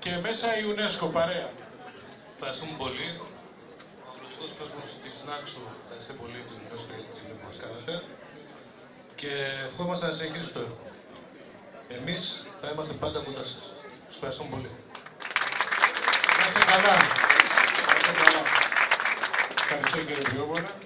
και μέσα η UNESCO παρέα. Ευχαριστούμε πολύ. Ο αγροτικός κόσμος της Νάξου, ευχαριστώ πολύ την UNESCO για την που μας κάνετε. Και ευχόμαστε να συνεχίσει το έργο. Εμείς θα είμαστε πάντα κοντά σας. Σας ευχαριστούμε πολύ. Να είστε καλά. Ευχαριστώ κύριε Βιώμονα.